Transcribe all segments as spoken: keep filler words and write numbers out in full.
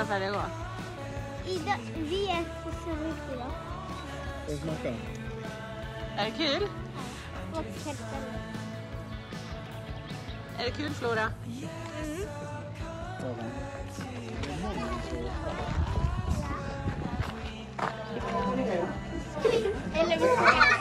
färdiga gå? Idag, vi är på servit idag. Ska vi smaka? Är det kul? Och ketchup. Är det kul, Flora? Mm. Eller vi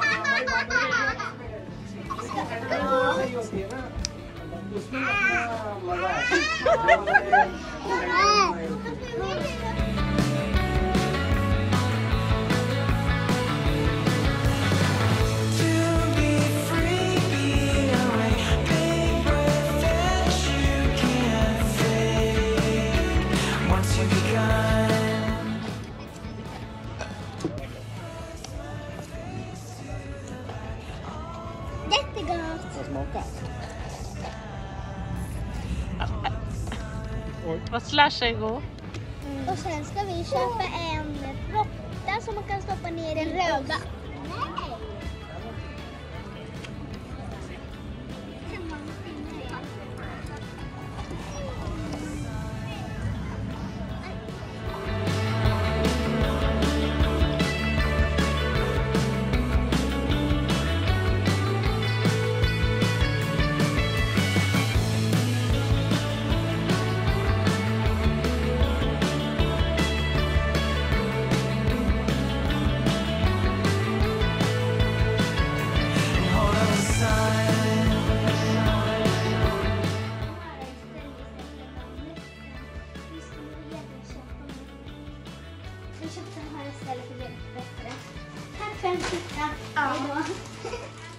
jättegott. Ska jag smaka? Vad slash är god? Mm. Och sen ska vi köpa en råtta som man kan stoppa ner i den röda. Nej. Vi köpte den här istället för det bättre. Tack för en titta. Ja.